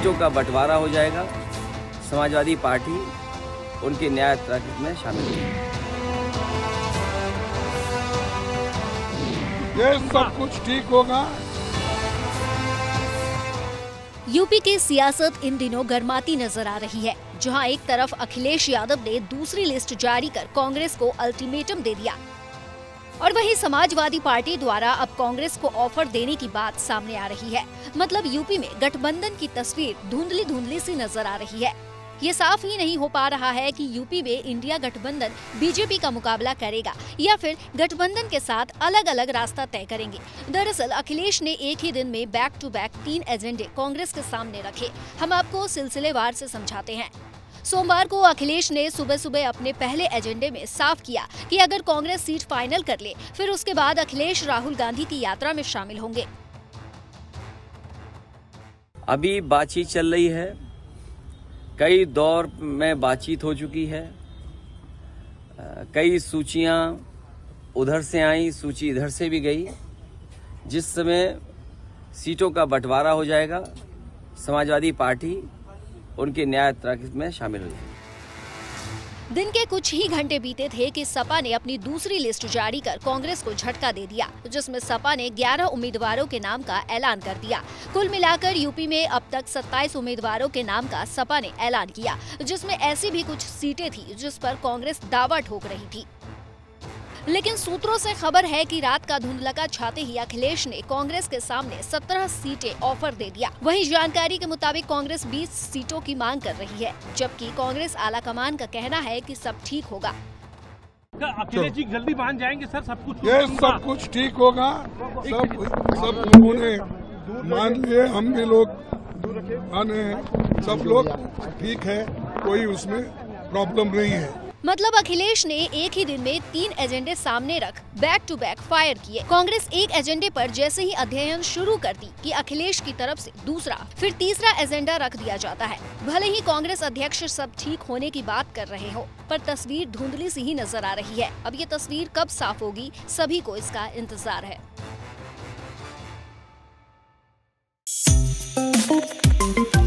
सीटों का बंटवारा हो जाएगा। समाजवादी पार्टी उनकी न्याय यात्रा में शामिल होगी। ये सब कुछ ठीक होगा। यूपी की सियासत इन दिनों गर्माती नजर आ रही है, जहां एक तरफ अखिलेश यादव ने दूसरी लिस्ट जारी कर कांग्रेस को अल्टीमेटम दे दिया और वहीं समाजवादी पार्टी द्वारा अब कांग्रेस को ऑफर देने की बात सामने आ रही है। मतलब यूपी में गठबंधन की तस्वीर धुंधली सी नजर आ रही है। ये साफ ही नहीं हो पा रहा है कि यूपी में इंडिया गठबंधन बीजेपी का मुकाबला करेगा या फिर गठबंधन के साथ अलग अलग रास्ता तय करेंगे। दरअसल अखिलेश ने एक ही दिन में बैक टू बैक 3 एजेंडे कांग्रेस के सामने रखे। हम आपको सिलसिलेवार से समझाते हैं। सोमवार को अखिलेश ने सुबह सुबह अपने पहले एजेंडे में साफ किया कि अगर कांग्रेस सीट फाइनल कर ले, फिर उसके बाद अखिलेश राहुल गांधी की यात्रा में शामिल होंगे। अभी बातचीत चल रही है, कई दौर में बातचीत हो चुकी है, कई सूचियां उधर से आई, सूची इधर से भी गई। जिस समय सीटों का बंटवारा हो जाएगा, समाजवादी पार्टी उनकी न्याय यात्रा में शामिल हो जाएगी। दिन के कुछ ही घंटे बीते थे कि सपा ने अपनी दूसरी लिस्ट जारी कर कांग्रेस को झटका दे दिया, जिसमें सपा ने 11 उम्मीदवारों के नाम का ऐलान कर दिया। कुल मिलाकर यूपी में अब तक 27 उम्मीदवारों के नाम का सपा ने ऐलान किया, जिसमें ऐसी भी कुछ सीटें थी जिस पर कांग्रेस दावा ठोक रही थी। लेकिन सूत्रों से खबर है कि रात का धुंधलका छाते ही अखिलेश ने कांग्रेस के सामने 17 सीटें ऑफर दे दिया। वहीं जानकारी के मुताबिक कांग्रेस 20 सीटों की मांग कर रही है, जबकि कांग्रेस आलाकमान का कहना है कि सब ठीक होगा। अखिलेश जी जल्दी मान जाएंगे सर, सब कुछ ये सब कुछ ठीक होगा। सब लोगों ने मान लिए, हम भी लोग माने हैं, सब लोग ठीक है, कोई उसमें प्रॉब्लम नहीं है। मतलब अखिलेश ने एक ही दिन में 3 एजेंडे सामने रख बैक टू बैक फायर किए। कांग्रेस एक एजेंडे पर जैसे ही अध्ययन शुरू करती कि अखिलेश की तरफ से दूसरा फिर तीसरा एजेंडा रख दिया जाता है। भले ही कांग्रेस अध्यक्ष सब ठीक होने की बात कर रहे हो, पर तस्वीर धुंधली सी ही नजर आ रही है। अब ये तस्वीर कब साफ होगी, सभी को इसका इंतजार है।